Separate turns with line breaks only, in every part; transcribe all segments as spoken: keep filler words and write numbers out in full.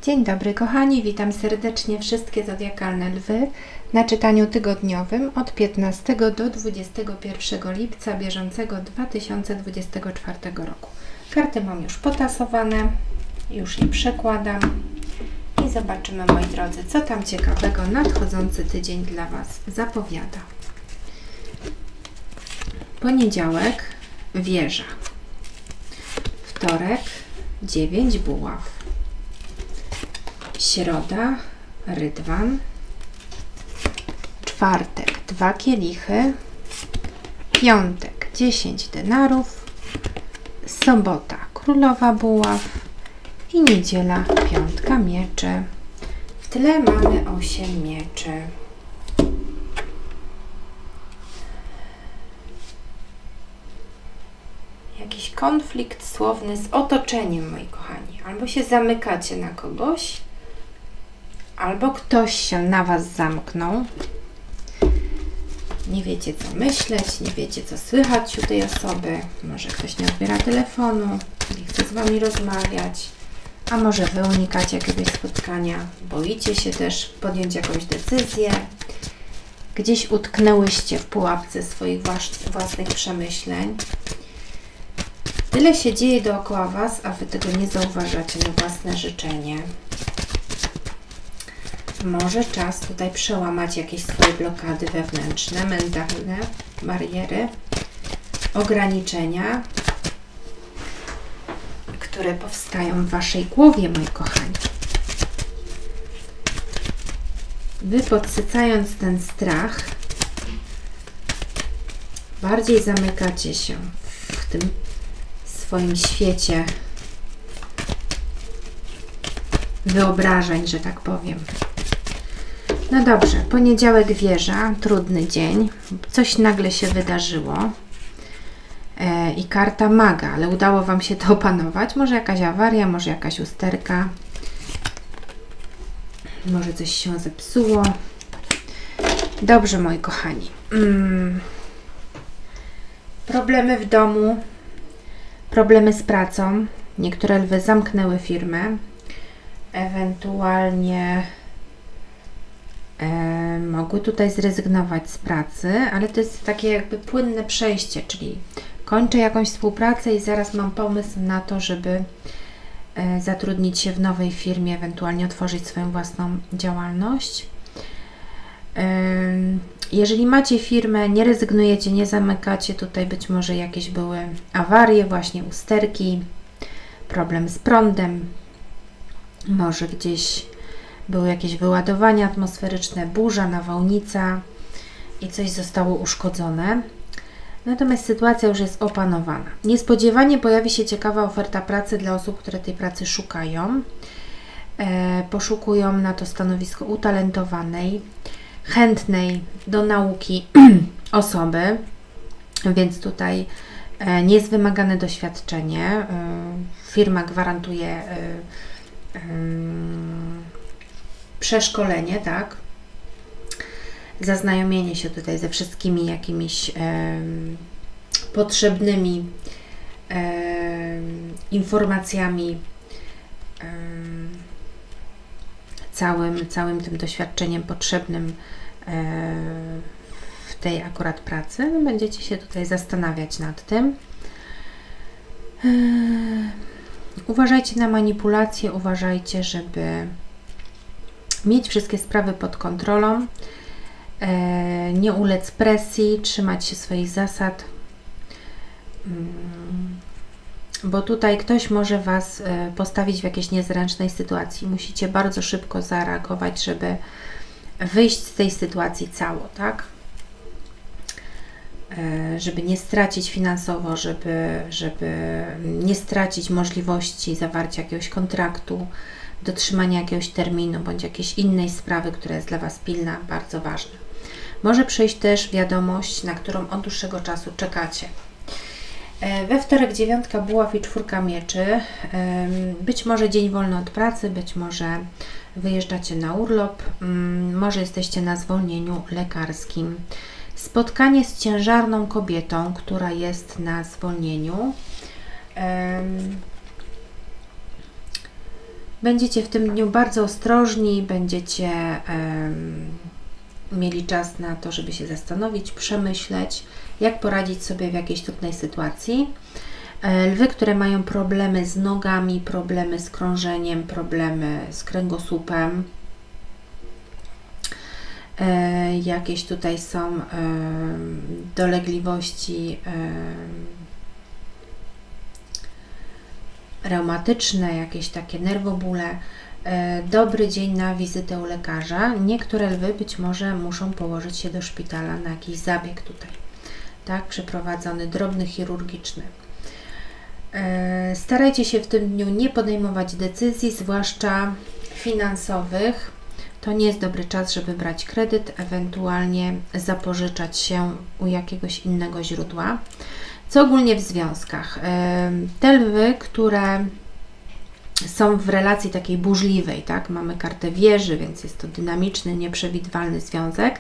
Dzień dobry kochani, witam serdecznie wszystkie zodiakalne lwy na czytaniu tygodniowym od piętnastego do dwudziestego pierwszego lipca bieżącego dwa tysiące dwudziestego czwartego roku. Karty mam już potasowane, już je przekładam i zobaczymy, moi drodzy, co tam ciekawego nadchodzący tydzień dla Was zapowiada. Poniedziałek, wieża. Wtorek, dziewięć buław. Środa, rydwan. Czwartek, dwa kielichy. Piątek, dziesięć denarów. Sobota, królowa buław. I niedziela, piątka mieczy. W tle mamy osiem mieczy. Jakiś konflikt słowny z otoczeniem, moi kochani. Albo się zamykacie na kogoś, albo ktoś się na Was zamknął. Nie wiecie, co myśleć, nie wiecie, co słychać u tej osoby. Może ktoś nie odbiera telefonu, nie chce z Wami rozmawiać. A może Wy unikacie jakiegoś spotkania, boicie się też podjąć jakąś decyzję. Gdzieś utknęłyście w pułapce swoich własnych przemyśleń. Tyle się dzieje dookoła Was, a Wy tego nie zauważacie na własne życzenie. Może czas tutaj przełamać jakieś swoje blokady wewnętrzne, mentalne, bariery, ograniczenia, które powstają w Waszej głowie, moi kochani. Wy, podsycając ten strach, bardziej zamykacie się w tym swoim świecie wyobrażeń, że tak powiem. No dobrze, poniedziałek wieża, trudny dzień, coś nagle się wydarzyło e, i karta maga, ale udało Wam się to opanować. Może jakaś awaria, może jakaś usterka, może coś się zepsuło. Dobrze, moi kochani. Mm. Problemy w domu, problemy z pracą. Niektóre lwy zamknęły firmę, ewentualnie e, mogły tutaj zrezygnować z pracy, ale to jest takie jakby płynne przejście, czyli kończę jakąś współpracę i zaraz mam pomysł na to, żeby e, zatrudnić się w nowej firmie, ewentualnie otworzyć swoją własną działalność. E, Jeżeli macie firmę, nie rezygnujecie, nie zamykacie, tutaj być może jakieś były awarie, właśnie usterki, problem z prądem, może gdzieś były jakieś wyładowania atmosferyczne, burza, nawałnica i coś zostało uszkodzone. Natomiast sytuacja już jest opanowana. Niespodziewanie pojawi się ciekawa oferta pracy dla osób, które tej pracy szukają. E, poszukują na to stanowisko utalentowanej, chętnej do nauki osoby, więc tutaj e, nie jest wymagane doświadczenie. E, firma gwarantuje e, e, przeszkolenie, tak? Zaznajomienie się tutaj ze wszystkimi jakimiś e, potrzebnymi e, informacjami, e, Całym, całym tym doświadczeniem potrzebnym e, w tej akurat pracy. No, będziecie się tutaj zastanawiać nad tym. E, uważajcie na manipulacje, uważajcie, żeby mieć wszystkie sprawy pod kontrolą, e, nie ulec presji, trzymać się swoich zasad, mm, bo tutaj ktoś może Was postawić w jakiejś niezręcznej sytuacji. Musicie bardzo szybko zareagować, żeby wyjść z tej sytuacji cało, tak? Żeby nie stracić finansowo, żeby, żeby nie stracić możliwości zawarcia jakiegoś kontraktu, dotrzymania jakiegoś terminu, bądź jakiejś innej sprawy, która jest dla Was pilna, bardzo ważna. Może przyjść też wiadomość, na którą od dłuższego czasu czekacie. We wtorek dziewiątka buław i czwórka mieczy. Być może dzień wolny od pracy, być może wyjeżdżacie na urlop, może jesteście na zwolnieniu lekarskim. Spotkanie z ciężarną kobietą, która jest na zwolnieniu. Będziecie w tym dniu bardzo ostrożni, będziecie um, mieli czas na to, żeby się zastanowić, przemyśleć, jak poradzić sobie w jakiejś trudnej sytuacji. Lwy, które mają problemy z nogami, problemy z krążeniem, problemy z kręgosłupem, e, jakieś tutaj są e, dolegliwości e, reumatyczne, jakieś takie nerwobóle. E, dobry dzień na wizytę u lekarza. Niektóre lwy być może muszą położyć się do szpitala na jakiś zabieg tutaj, tak, przeprowadzony, drobny, chirurgiczny. Starajcie się w tym dniu nie podejmować decyzji, zwłaszcza finansowych. To nie jest dobry czas, żeby brać kredyt, ewentualnie zapożyczać się u jakiegoś innego źródła. Co ogólnie w związkach? Te lwy, które są w relacji takiej burzliwej, tak? Mamy kartę wieży, więc jest to dynamiczny, nieprzewidywalny związek.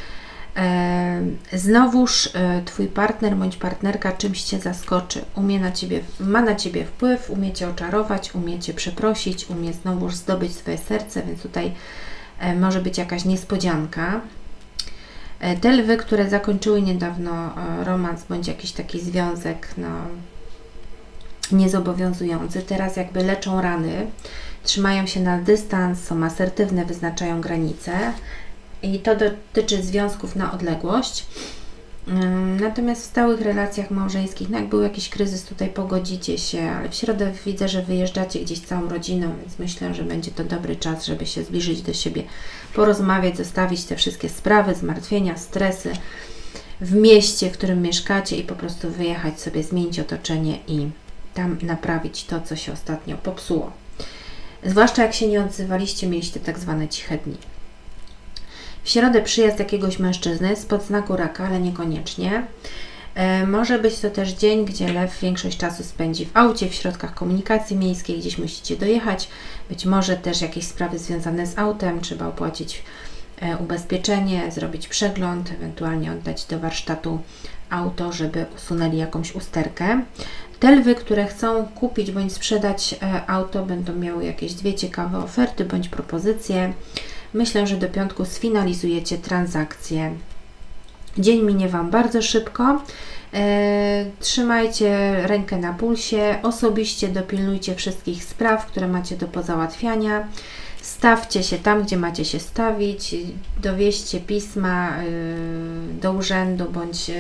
Znowuż Twój partner bądź partnerka czymś Cię zaskoczy, umie na ciebie, ma na Ciebie wpływ, umie Cię oczarować, umie Cię przeprosić, umie znowuż zdobyć swoje serce, więc tutaj może być jakaś niespodzianka. Te lwy, które zakończyły niedawno romans bądź jakiś taki związek no, niezobowiązujący, teraz jakby leczą rany, trzymają się na dystans, są asertywne, wyznaczają granice. I to dotyczy związków na odległość. Natomiast w stałych relacjach małżeńskich, no jak był jakiś kryzys, tutaj pogodzicie się, ale w środę widzę, że wyjeżdżacie gdzieś całą rodziną, więc myślę, że będzie to dobry czas, żeby się zbliżyć do siebie, porozmawiać, zostawić te wszystkie sprawy, zmartwienia, stresy w mieście, w którym mieszkacie i po prostu wyjechać sobie, zmienić otoczenie i tam naprawić to, co się ostatnio popsuło. Zwłaszcza jak się nie odzywaliście, mieliście tak zwane ciche dni. W środę przyjazd jakiegoś mężczyzny spod znaku raka, ale niekoniecznie. E, może być to też dzień, gdzie lew większość czasu spędzi w aucie, w środkach komunikacji miejskiej, gdzieś musicie dojechać. Być może też jakieś sprawy związane z autem, trzeba opłacić e, ubezpieczenie, zrobić przegląd, ewentualnie oddać do warsztatu auto, żeby usunęli jakąś usterkę. Te lwy, które chcą kupić bądź sprzedać e, auto, będą miały jakieś dwie ciekawe oferty bądź propozycje. Myślę, że do piątku sfinalizujecie transakcję. Dzień minie Wam bardzo szybko. E, trzymajcie rękę na pulsie. Osobiście dopilnujcie wszystkich spraw, które macie do pozałatwiania. Stawcie się tam, gdzie macie się stawić. Dowieźcie pisma e, do urzędu, bądź e,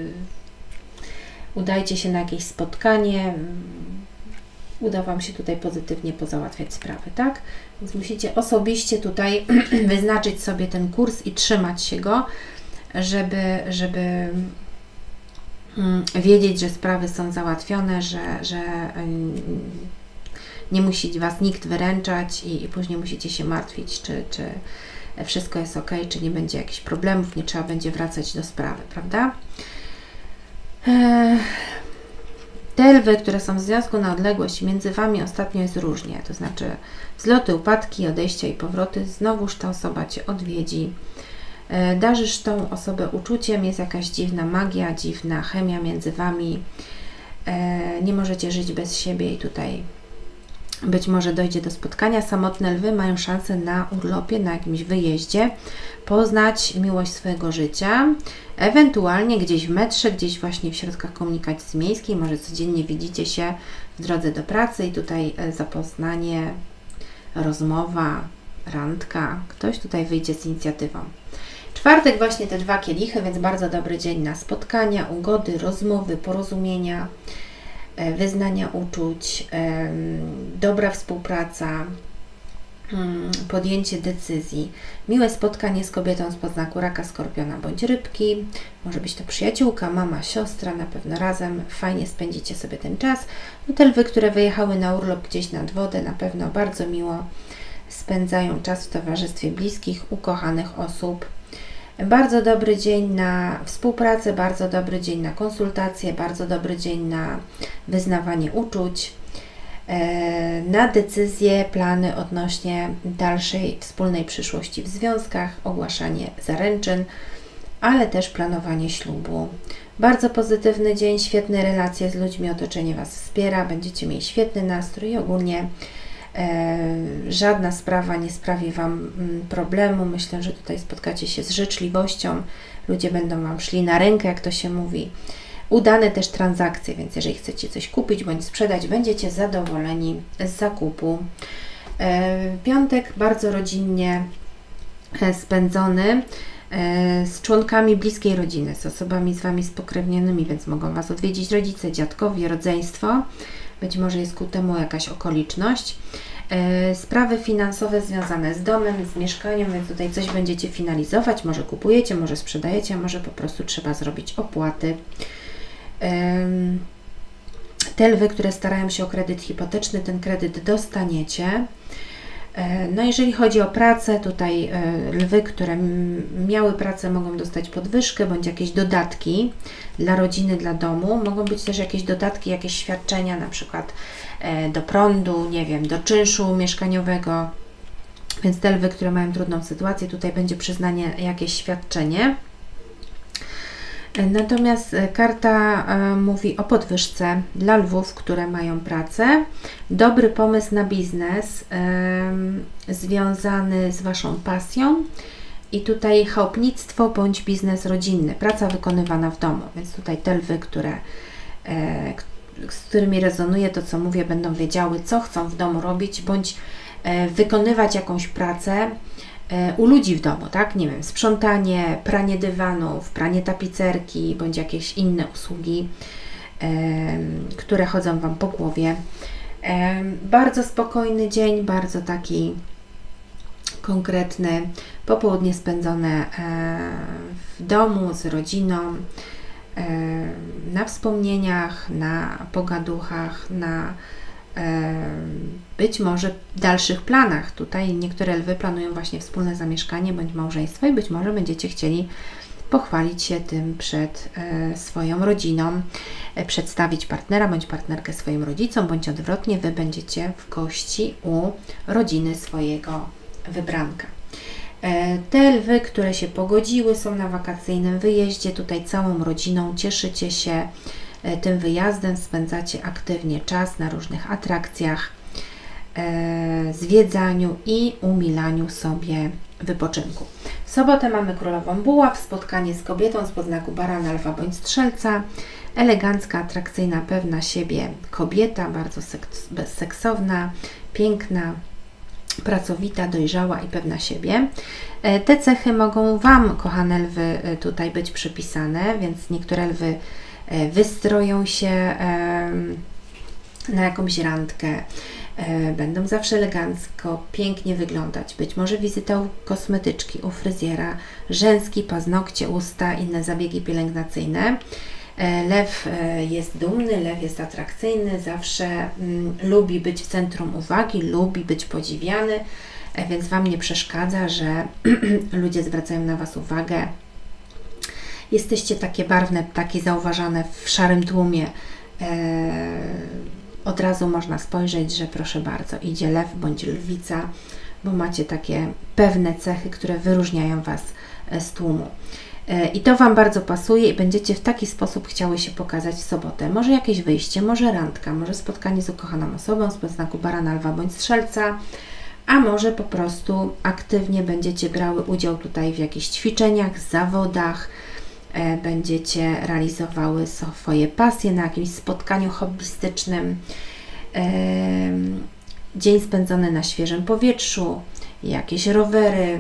udajcie się na jakieś spotkanie. Uda Wam się tutaj pozytywnie pozałatwiać sprawy, tak? Więc musicie osobiście tutaj wyznaczyć sobie ten kurs i trzymać się go, żeby, żeby wiedzieć, że sprawy są załatwione, że, że nie musi Was nikt wyręczać i, i później musicie się martwić, czy, czy wszystko jest ok, czy nie będzie jakichś problemów, nie trzeba będzie wracać do sprawy, prawda? Eee... Te lwy, które są w związku na odległość, między Wami ostatnio jest różnie, to znaczy wzloty, upadki, odejścia i powroty, znowuż ta osoba Cię odwiedzi. Darzysz tą osobę uczuciem, jest jakaś dziwna magia, dziwna chemia między Wami. Nie możecie żyć bez siebie i tutaj być może dojdzie do spotkania. Samotne lwy mają szansę na urlopie, na jakimś wyjeździe, poznać miłość swojego życia, ewentualnie gdzieś w metrze, gdzieś właśnie w środkach komunikacji miejskiej, może codziennie widzicie się w drodze do pracy i tutaj zapoznanie, rozmowa, randka, ktoś tutaj wyjdzie z inicjatywą. Czwartek właśnie te dwa kielichy, więc bardzo dobry dzień na spotkania, ugody, rozmowy, porozumienia, wyznania uczuć, dobra współpraca, podjęcie decyzji, miłe spotkanie z kobietą spod znaku raka, skorpiona bądź rybki, może być to przyjaciółka, mama, siostra, na pewno razem fajnie spędzicie sobie ten czas. No te lwy, które wyjechały na urlop gdzieś nad wodę, na pewno bardzo miło spędzają czas w towarzystwie bliskich, ukochanych osób. Bardzo dobry dzień na współpracę, bardzo dobry dzień na konsultacje, bardzo dobry dzień na wyznawanie uczuć, na decyzje, plany odnośnie dalszej wspólnej przyszłości w związkach, ogłaszanie zaręczyn, ale też planowanie ślubu. Bardzo pozytywny dzień, świetne relacje z ludźmi, otoczenie Was wspiera, będziecie mieli świetny nastrój i ogólnie Żadna sprawa nie sprawi Wam problemu. Myślę, że tutaj spotkacie się z życzliwością. Ludzie będą Wam szli na rękę, jak to się mówi. Udane też transakcje, więc jeżeli chcecie coś kupić bądź sprzedać, będziecie zadowoleni z zakupu. Piątek bardzo rodzinnie spędzony z członkami bliskiej rodziny, z osobami z Wami spokrewnionymi, więc mogą Was odwiedzić rodzice, dziadkowie, rodzeństwo. Być może jest ku temu jakaś okoliczność. Sprawy finansowe związane z domem, z mieszkaniem, więc tutaj coś będziecie finalizować. Może kupujecie, może sprzedajecie, a może po prostu trzeba zrobić opłaty. Te lwy, które starają się o kredyt hipoteczny, ten kredyt dostaniecie. No jeżeli chodzi o pracę, tutaj lwy, które miały pracę, mogą dostać podwyżkę bądź jakieś dodatki dla rodziny, dla domu. Mogą być też jakieś dodatki, jakieś świadczenia, na przykład do prądu, nie wiem, do czynszu mieszkaniowego. Więc te lwy, które mają trudną sytuację, tutaj będzie przyznanie jakieś świadczenie. Natomiast karta mówi o podwyżce dla lwów, które mają pracę. Dobry pomysł na biznes yy, związany z Waszą pasją i tutaj chałupnictwo bądź biznes rodzinny, praca wykonywana w domu. Więc tutaj te lwy, które, yy, z którymi rezonuje to, co mówię, będą wiedziały, co chcą w domu robić, bądź yy, wykonywać jakąś pracę u ludzi w domu, tak? Nie wiem, sprzątanie, pranie dywanów, pranie tapicerki, bądź jakieś inne usługi, e, które chodzą Wam po głowie. E, bardzo spokojny dzień, bardzo taki konkretny, popołudnie spędzone e, w domu, z rodziną, e, na wspomnieniach, na pogaduchach, na być może dalszych planach. Tutaj niektóre lwy planują właśnie wspólne zamieszkanie bądź małżeństwo i być może będziecie chcieli pochwalić się tym przed e, swoją rodziną, e, przedstawić partnera bądź partnerkę swoim rodzicom, bądź odwrotnie, Wy będziecie w gości u rodziny swojego wybranka. E, te lwy, które się pogodziły, są na wakacyjnym wyjeździe, tutaj całą rodziną cieszycie się tym wyjazdem, spędzacie aktywnie czas na różnych atrakcjach, e, zwiedzaniu i umilaniu sobie wypoczynku. W sobotę mamy Królową Buław, spotkanie z kobietą z podznaku barana, lwa bądź strzelca, elegancka, atrakcyjna, pewna siebie kobieta, bardzo seks seksowna, piękna, pracowita, dojrzała i pewna siebie. E, te cechy mogą Wam, kochane lwy, tutaj być przypisane, więc niektóre lwy wystroją się na jakąś randkę, będą zawsze elegancko, pięknie wyglądać. Być może wizyta u kosmetyczki, u fryzjera, rzęski, paznokcie, usta, inne zabiegi pielęgnacyjne. Lew jest dumny, lew jest atrakcyjny, zawsze mm, lubi być w centrum uwagi, lubi być podziwiany, więc Wam nie przeszkadza, że ludzie zwracają na Was uwagę. Jesteście takie barwne ptaki zauważane w szarym tłumie. Eee, od razu można spojrzeć, że proszę bardzo, idzie lew bądź lwica, bo macie takie pewne cechy, które wyróżniają Was z tłumu. Eee, I to Wam bardzo pasuje i będziecie w taki sposób chciały się pokazać w sobotę. Może jakieś wyjście, może randka, może spotkanie z ukochaną osobą z podznaku barana, lwa bądź strzelca, a może po prostu aktywnie będziecie brały udział tutaj w jakichś ćwiczeniach, zawodach, będziecie realizowały swoje pasje na jakimś spotkaniu hobbystycznym. Dzień spędzony na świeżym powietrzu, jakieś rowery,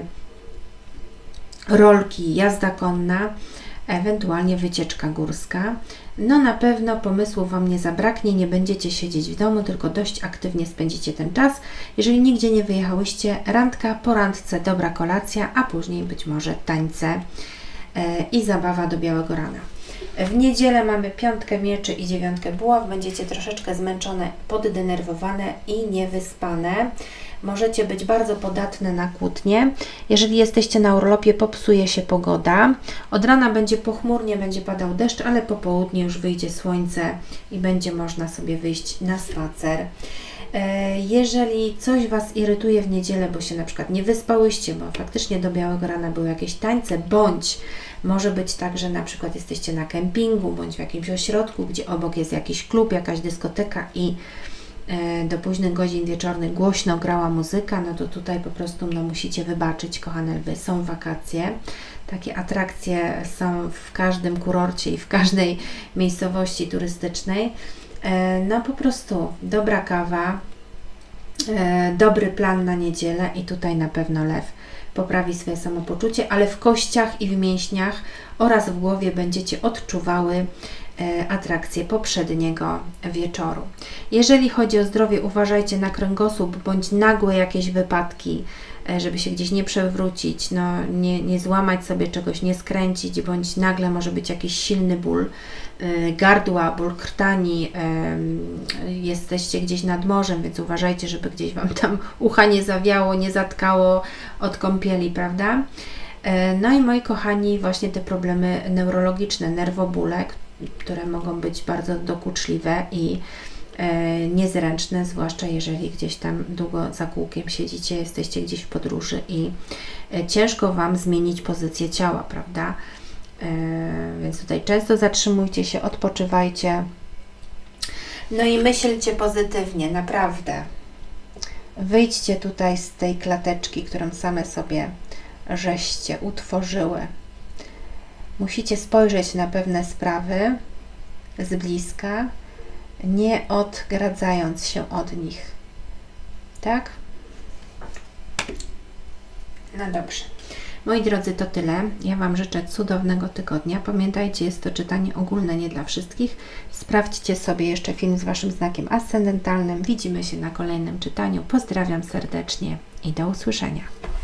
rolki, jazda konna, ewentualnie wycieczka górska. No na pewno pomysłów Wam nie zabraknie, nie będziecie siedzieć w domu, tylko dość aktywnie spędzicie ten czas. Jeżeli nigdzie nie wyjechałyście, randka, po randce dobra kolacja, a później być może tańce i zabawa do białego rana. W niedzielę mamy piątkę mieczy i dziewiątkę buław. Będziecie troszeczkę zmęczone, poddenerwowane i niewyspane. Możecie być bardzo podatne na kłótnie. Jeżeli jesteście na urlopie, popsuje się pogoda. Od rana będzie pochmurnie, będzie padał deszcz, ale po południu już wyjdzie słońce i będzie można sobie wyjść na spacer. Jeżeli coś Was irytuje w niedzielę, bo się na przykład nie wyspałyście, bo faktycznie do białego rana były jakieś tańce, bądź może być tak, że na przykład jesteście na kempingu, bądź w jakimś ośrodku, gdzie obok jest jakiś klub, jakaś dyskoteka i do późnych godzin wieczornych głośno grała muzyka, no to tutaj po prostu no, musicie wybaczyć, kochane lwy, są wakacje. Takie atrakcje są w każdym kurorcie i w każdej miejscowości turystycznej. No po prostu dobra kawa, dobry plan na niedzielę i tutaj na pewno lew poprawi swoje samopoczucie, ale w kościach i w mięśniach oraz w głowie będziecie odczuwały atrakcje poprzedniego wieczoru. Jeżeli chodzi o zdrowie, uważajcie na kręgosłup bądź nagłe jakieś wypadki, żeby się gdzieś nie przewrócić, no, nie, nie złamać sobie czegoś, nie skręcić, bądź nagle może być jakiś silny ból gardła, ból krtani, jesteście gdzieś nad morzem, więc uważajcie, żeby gdzieś Wam tam ucha nie zawiało, nie zatkało od kąpieli, prawda? No i moi kochani, właśnie te problemy neurologiczne, nerwobóle, które mogą być bardzo dokuczliwe i e, niezręczne, zwłaszcza jeżeli gdzieś tam długo za kółkiem siedzicie, jesteście gdzieś w podróży i e, ciężko Wam zmienić pozycję ciała, prawda? E, więc tutaj często zatrzymujcie się, odpoczywajcie. No i myślcie pozytywnie, naprawdę. Wyjdźcie tutaj z tej klateczki, którą same sobie żeście utworzyły. Musicie spojrzeć na pewne sprawy z bliska, nie odgradzając się od nich. Tak? No dobrze. Moi drodzy, to tyle. Ja Wam życzę cudownego tygodnia. Pamiętajcie, jest to czytanie ogólne, nie dla wszystkich. Sprawdźcie sobie jeszcze film z Waszym znakiem ascendentalnym. Widzimy się na kolejnym czytaniu. Pozdrawiam serdecznie i do usłyszenia.